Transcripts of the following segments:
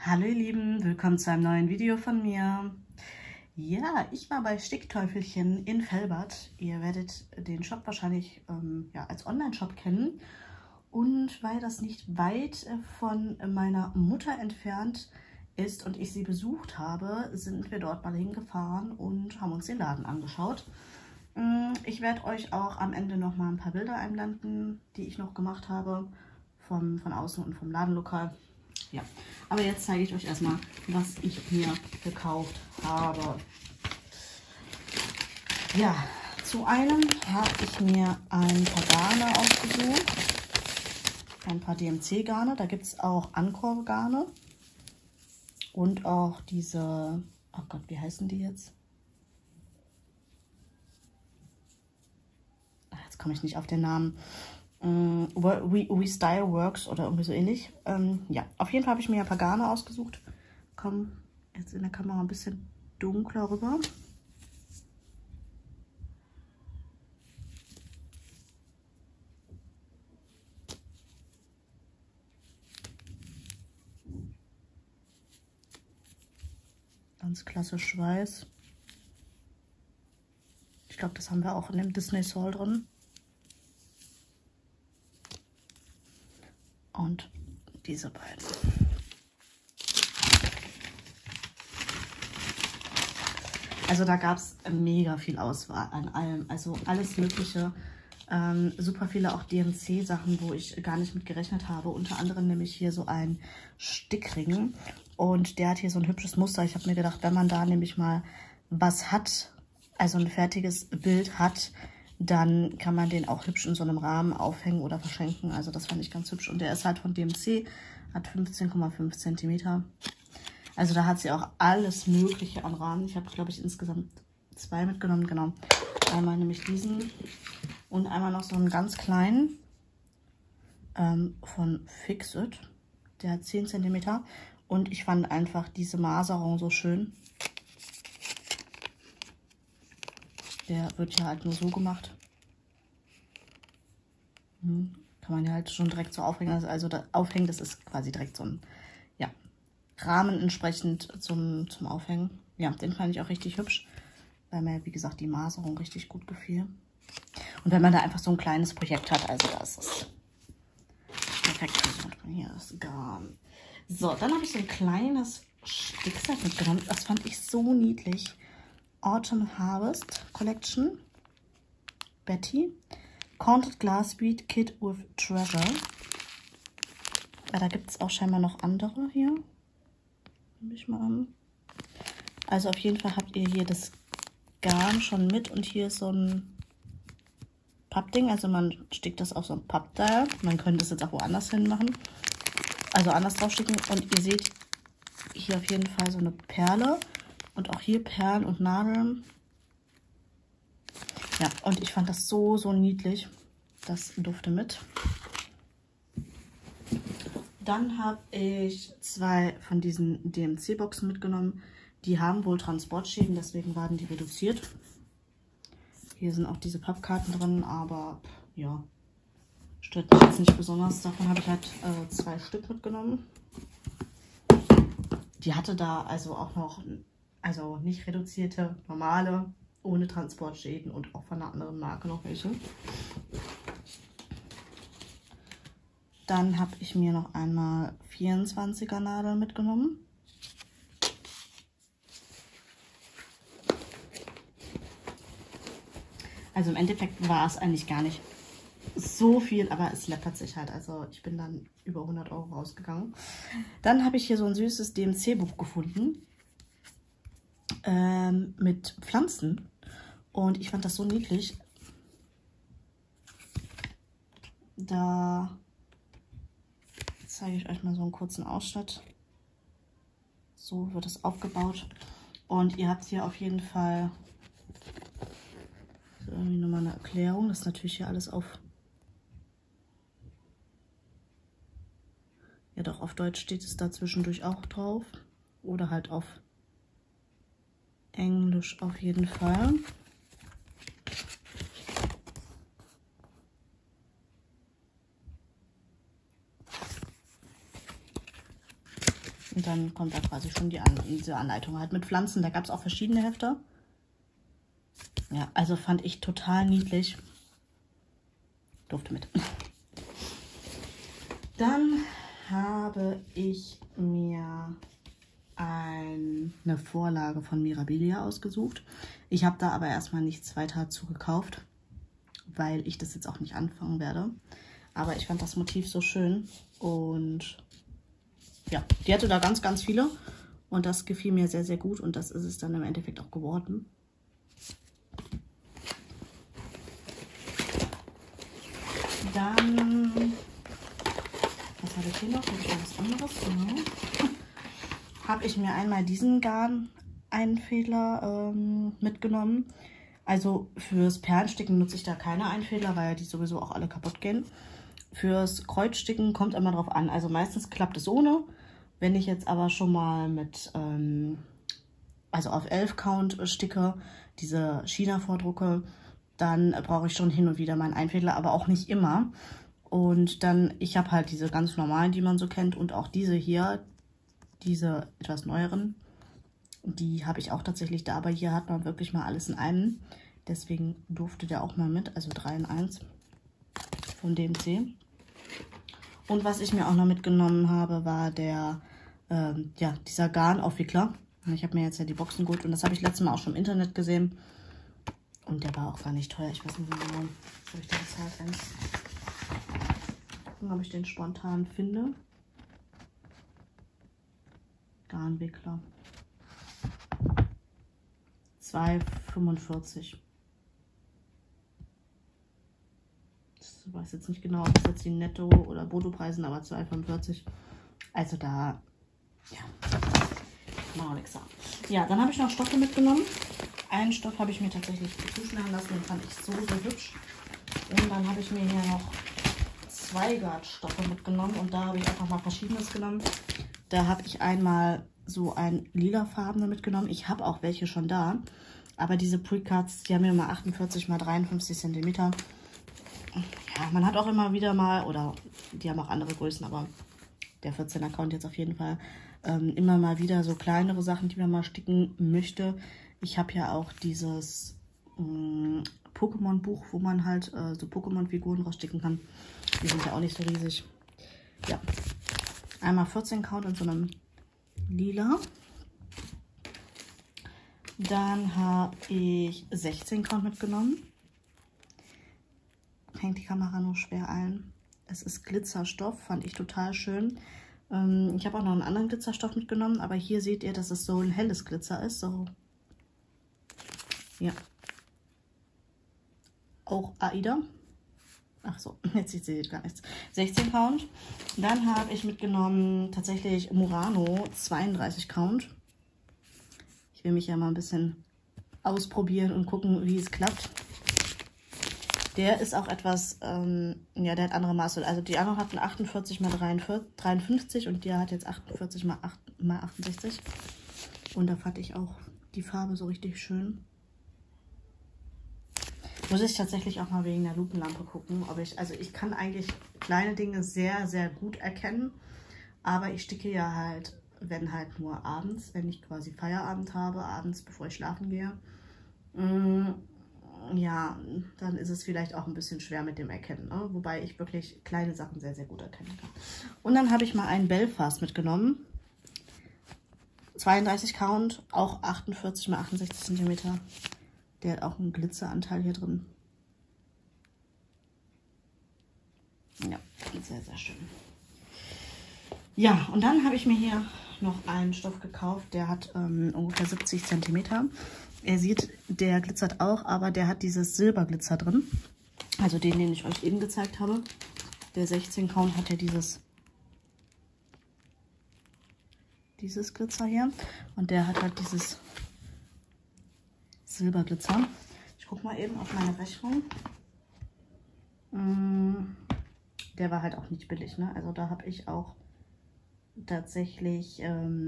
Hallo ihr Lieben, willkommen zu einem neuen Video von mir. Ja, ich war bei Stickteufelchen in Velbert. Ihr werdet den Shop wahrscheinlich als Online-Shop kennen. Und weil das nicht weit von meiner Mutter entfernt ist und ich sie besucht habe, sind wir dort mal hingefahren und haben uns den Laden angeschaut. Ich werde euch auch am Ende noch mal ein paar Bilder einblenden, die ich noch gemacht habe, von außen und vom Ladenlokal. Ja, aber jetzt zeige ich euch erstmal, was ich mir gekauft habe. Ja, zu einem habe ich mir ein paar Garne ausgesucht. Ein paar DMC-Garne. Da gibt es auch Anchor-Garne. Und auch diese, oh Gott, wie heißen die jetzt? Jetzt komme ich nicht auf den Namen. We Style Works oder irgendwie so ähnlich. Ja, auf jeden Fall habe ich mir ein paar Garne ausgesucht. Komm jetzt in der Kamera ein bisschen dunkler rüber. Ganz klassisch weiß. Ich glaube, das haben wir auch in dem Disney Soul drin. Und diese beiden. Also da gab es mega viel Auswahl an allem. Also alles Mögliche. Super viele auch DMC-Sachen, wo ich gar nicht mit gerechnet habe. Unter anderem nämlich hier so ein Stickring. Und der hat hier so ein hübsches Muster. Ich habe mir gedacht, wenn man da nämlich mal was hat, also ein fertiges Bild hat, dann kann man den auch hübsch in so einem Rahmen aufhängen oder verschenken. Also das fand ich ganz hübsch. Und der ist halt von DMC, hat 15,5 cm. Also da hat sie auch alles Mögliche an Rahmen. Ich habe, glaube ich, insgesamt 2 mitgenommen. Genau. Einmal nämlich diesen und einmal noch so einen ganz kleinen von Fixit. Der hat 10 cm. Und ich fand einfach diese Maserung so schön. Der wird ja halt nur so gemacht. Kann man ja halt schon direkt so aufhängen. Also das Aufhängen, das ist quasi direkt so ein Rahmen entsprechend zum Aufhängen. Ja, den fand ich auch richtig hübsch, weil mir, wie gesagt, die Maserung richtig gut gefiel. Und wenn man da einfach so ein kleines Projekt hat, also das ist perfekt. Hier das Garn. So, dann habe ich so ein kleines Stickset mitgenommen. Das fand ich so niedlich. Autumn Harvest Collection. Betty. Counted Glass Bead Kit with Treasure. Ja, da gibt es auch scheinbar noch andere hier. Nehme ich mal an. Also auf jeden Fall habt ihr hier das Garn schon mit. Und hier ist so ein Pappding. Also man stickt das auf so ein Pappteil. Man könnte das jetzt auch woanders hin machen. Also anders drauf sticken. Und ihr seht hier auf jeden Fall so eine Perle. Und auch hier Perlen und Nadeln. Ja, und ich fand das so, so niedlich. Das durfte mit. Dann habe ich 2 von diesen DMC-Boxen mitgenommen. Die haben wohl Transportschäden, deswegen waren die reduziert. Hier sind auch diese Pappkarten drin, aber ja, stört mich jetzt nicht besonders. Davon habe ich halt 2 Stück mitgenommen. Die hatte da also auch noch, also nicht reduzierte, normale, ohne Transportschäden und auch von einer anderen Marke noch welche. Dann habe ich mir noch einmal 24er Nadeln mitgenommen. Also im Endeffekt war es eigentlich gar nicht so viel, aber es läppert sich halt. Also ich bin dann über 100 € rausgegangen. Dann habe ich hier so ein süßes DMC-Buch gefunden mit Pflanzen. Und ich fand das so niedlich. Da zeige ich euch mal so einen kurzen Ausschnitt. So wird es aufgebaut. Und ihr habt hier auf jeden Fall so irgendwie nochmal eine Erklärung. Das ist natürlich hier alles auf... Ja doch, auf Deutsch steht es da zwischendurch auch drauf. Oder halt auf Englisch auf jeden Fall. Und dann kommt da quasi schon diese Anleitung halt mit Pflanzen. Da gab es auch verschiedene Hefte. Ja, also fand ich total niedlich. Durfte mit. Dann habe ich mir eine Vorlage von Mirabilia ausgesucht. Ich habe da aber erstmal nichts weiter zu gekauft, weil ich das jetzt auch nicht anfangen werde. Aber ich fand das Motiv so schön und ja, die hatte da ganz, ganz viele und das gefiel mir sehr, sehr gut und das ist es dann im Endeffekt auch geworden. Dann, was habe ich hier noch? Habe ich noch was anderes? Genau. Habe ich mir einmal diesen Garn-Einfädler mitgenommen. Also fürs Perlensticken nutze ich da keine Einfädler, weil die sowieso auch alle kaputt gehen. Fürs Kreuzsticken kommt immer drauf an. Also meistens klappt es ohne. Wenn ich jetzt aber schon mal mit, also auf 11 Count sticke, diese China-Vordrucke, dann brauche ich schon hin und wieder meinen Einfädler, aber auch nicht immer. Und dann, ich habe halt diese ganz normalen, die man so kennt und auch diese hier, diese etwas neueren, die habe ich auch tatsächlich da, aber hier hat man wirklich mal alles in einem. Deswegen durfte der auch mal mit, also 3 in 1 von DMC. Und was ich mir auch noch mitgenommen habe, war der, ja, dieser Garnaufwickler. Ich habe mir jetzt ja die Boxen geholt und das habe ich letztes Mal auch schon im Internet gesehen. Und der war auch gar nicht teuer. Ich weiß nicht genau, was habe ich da bezahlt? Gucken, ob ich den spontan finde. Garnwickler. 2,45. Ich weiß jetzt nicht genau, ob das jetzt die Netto- oder Bruttopreise sind, aber 2,45. Also da, ja, kann man auch nichts sagen. Ja, dann habe ich noch Stoffe mitgenommen. Einen Stoff habe ich mir tatsächlich zuschneiden lassen, den fand ich so, so hübsch. Und dann habe ich mir hier noch Zweigart-Stoffe mitgenommen und da habe ich einfach mal Verschiedenes genommen. Da habe ich einmal so ein lilafarbene mitgenommen. Ich habe auch welche schon da, aber diese Precards, die haben ja mal 48 x 53 cm. Ja, man hat auch immer wieder mal, oder die haben auch andere Größen, aber der 14er Count jetzt auf jeden Fall, immer mal wieder so kleinere Sachen, die man mal sticken möchte. Ich habe ja auch dieses Pokémon-Buch, wo man halt so Pokémon-Figuren raussticken kann. Die sind ja auch nicht so riesig. Ja, einmal 14 Count in so einem Lila. Dann habe ich 16 Count mitgenommen. Hängt die Kamera nur schwer ein. Es ist Glitzerstoff, fand ich total schön. Ich habe auch noch einen anderen Glitzerstoff mitgenommen, aber hier seht ihr, dass es so ein helles Glitzer ist. So, ja. Auch Aida. Ach so, jetzt seht ihr gar nichts. 16 Count. Dann habe ich mitgenommen tatsächlich Murano 32 Count. Ich will mich ja mal ein bisschen ausprobieren und gucken, wie es klappt. Der ist auch etwas, ja, der hat andere Maße. Also die anderen hatten 48 x 53 und der hat jetzt 48 x 68. Und da fand ich auch die Farbe so richtig schön. Muss ich tatsächlich auch mal wegen der Lupenlampe gucken, ob ich, also ich kann eigentlich kleine Dinge sehr, sehr gut erkennen, aber ich sticke ja halt, wenn halt nur abends, wenn ich quasi Feierabend habe, abends bevor ich schlafen gehe. Ja, dann ist es vielleicht auch ein bisschen schwer mit dem Erkennen, ne? Wobei ich wirklich kleine Sachen sehr, sehr gut erkennen kann. Und dann habe ich mal einen Belfast mitgenommen. 32 Count, auch 48 x 68 cm. Der hat auch einen Glitzeranteil hier drin. Ja, sehr, sehr schön. Ja, und dann habe ich mir hier noch einen Stoff gekauft, der hat ungefähr 70 cm. Ihr seht, der glitzert auch, aber der hat dieses Silberglitzer drin. Also den ich euch eben gezeigt habe. Der 16 Count hat ja dieses Glitzer hier. Und der hat halt dieses Silberglitzer. Ich gucke mal eben auf meine Rechnung. Der war halt auch nicht billig, ne? Also da habe ich auch tatsächlich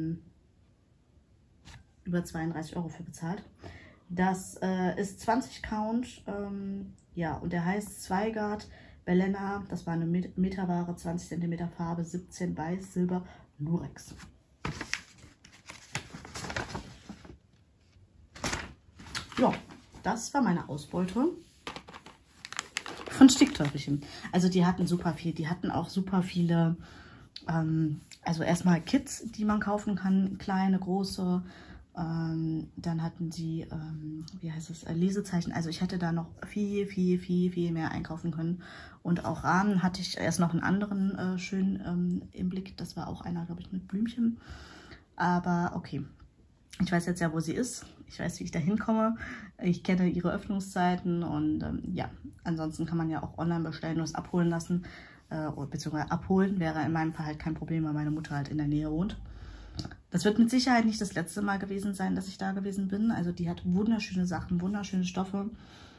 über 32 € für bezahlt. Das ist 20 Count, ja, und der heißt Zweigart Bellena. Das war eine Meterware, 20 cm Farbe, 17 Weiß, Silber, Lurex. ja, das war meine Ausbeute von Stickteufelchen. Also die hatten super viel. Die hatten auch super viele, also erstmal Kits, die man kaufen kann. Kleine, große. Dann hatten sie, wie heißt es, Lesezeichen. Also ich hätte da noch viel mehr einkaufen können. Und auch Rahmen hatte ich erst noch einen anderen schön im Blick. Das war auch einer, glaube ich, mit Blümchen. Aber okay, ich weiß jetzt ja, wo sie ist. Ich weiß, wie ich da hinkomme. Ich kenne ihre Öffnungszeiten und ja, ansonsten kann man ja auch online bestellen, nur es abholen lassen. Beziehungsweise abholen wäre in meinem Fall halt kein Problem, weil meine Mutter halt in der Nähe wohnt. Das wird mit Sicherheit nicht das letzte Mal gewesen sein, dass ich da gewesen bin. Also die hat wunderschöne Sachen, wunderschöne Stoffe.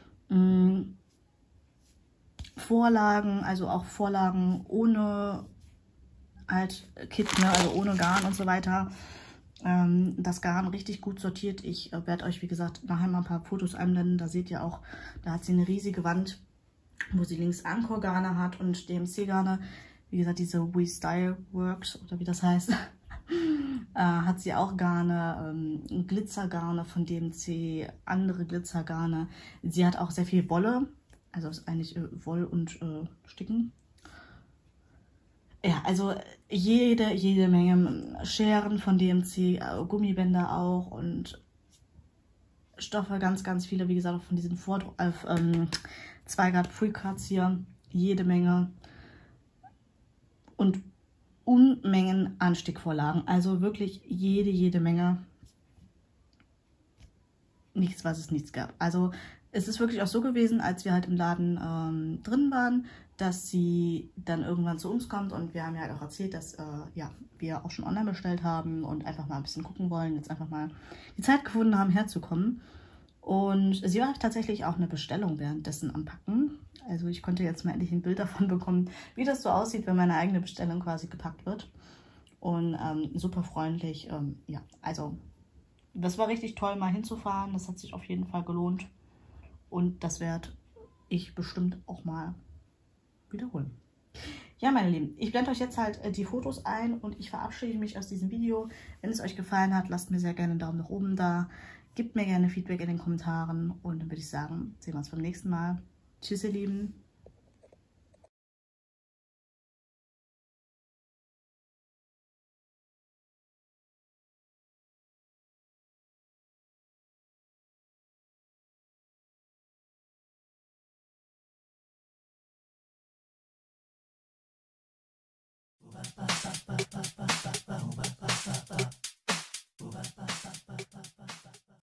Vorlagen, also auch Vorlagen ohne halt Kit, ne? Also ohne Garn und so weiter. Das Garn richtig gut sortiert. Ich werde euch, wie gesagt, nachher mal ein paar Fotos einblenden. Da seht ihr auch, da hat sie eine riesige Wand, wo sie links Anchor-Garne hat und DMC-Garne. Wie gesagt, diese We Style Works oder wie das heißt. Hat sie auch Garne, Glitzergarne von DMC, andere Glitzergarne. Sie hat auch sehr viel Wolle, also ist eigentlich Woll und Sticken. Ja, also jede Menge Scheren von DMC, Gummibänder auch und Stoffe, ganz viele, wie gesagt, auch von diesen Zweigart Precards hier, jede Menge und Unmengen an Stickvorlagen, also wirklich jede Menge, nichts, was es nichts gab. Also es ist wirklich auch so gewesen, als wir halt im Laden drin waren, dass sie dann irgendwann zu uns kommt und wir haben ja halt auch erzählt, dass ja, wir auch schon online bestellt haben und einfach mal ein bisschen gucken wollen, jetzt einfach mal die Zeit gefunden haben, herzukommen. Und sie war tatsächlich auch eine Bestellung währenddessen am Packen. Also ich konnte jetzt mal endlich ein Bild davon bekommen, wie das so aussieht, wenn meine eigene Bestellung quasi gepackt wird. Und super freundlich. Ja, also das war richtig toll, mal hinzufahren. Das hat sich auf jeden Fall gelohnt. Und das werde ich bestimmt auch mal wiederholen. Ja, meine Lieben, ich blende euch jetzt halt die Fotos ein und ich verabschiede mich aus diesem Video. Wenn es euch gefallen hat, lasst mir sehr gerne einen Daumen nach oben da. Gebt mir gerne Feedback in den Kommentaren und dann würde ich sagen, sehen wir uns beim nächsten Mal. Tschüss, ihr Lieben.